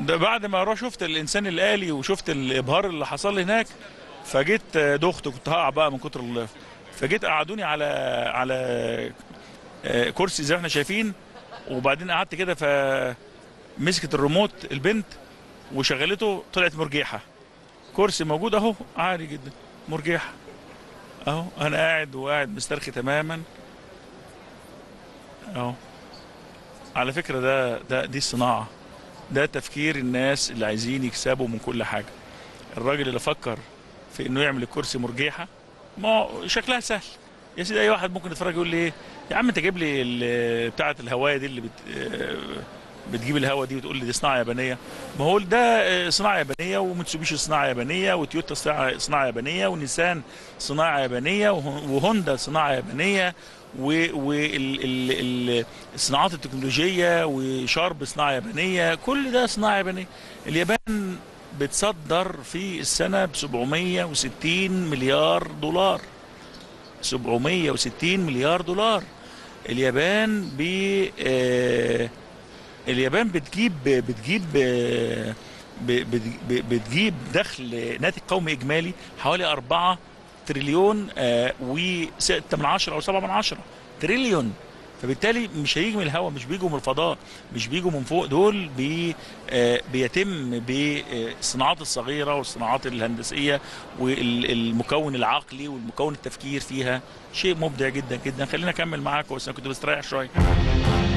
ده بعد ما اروح شفت الانسان الآلي وشفت الابهار اللي حصل لي هناك، فجيت دخت كنت هقع بقى من كتر فجيت قعدوني على كرسي زي ما احنا شايفين. وبعدين قعدت كده، فمسكت الريموت البنت وشغلته، طلعت مرجيحه. كرسي موجود اهو عادي جدا، مرجيحه اهو. انا قاعد مسترخي تماما اهو. على فكره دي الصناعه، ده تفكير الناس اللي عايزين يكسبوا من كل حاجه. الراجل اللي فكر في انه يعمل الكرسي مرجيحه، ما هو شكلها سهل يا سيدي. اي واحد ممكن يتفرج يقول لي ايه يا عم، انت جايب لي بتاعه الهوايه دي اللي بتجيب الهوا دي وتقول لي دي صناعه يابانيه. ما هو ده صناعه يابانيه، ومتسوبيشي صناعه يابانيه، وتويوتا صناعه يابانيه، ونيسان صناعه يابانيه، وهوندا صناعه يابانيه، والصناعات التكنولوجيه وشارب صناعه يابانيه، كل ده صناعه يابانيه. اليابان بتصدر في السنه ب 760 مليار دولار. 760 مليار دولار. اليابان اليابان بتجيب دخل ناتج قومي اجمالي حوالي 4 تريليون و6 من عشرة او 7 من عشرة تريليون. فبالتالي مش هيجي من الهواء، مش بيجوا من الفضاء، مش بيجوا من فوق. دول بيتم بالصناعات الصغيره والصناعات الهندسيه والمكون العقلي والمكون التفكير فيها. شيء مبدع جدا جدا. خلينا اكمل معاك، بس انا كنت بستريح شويه.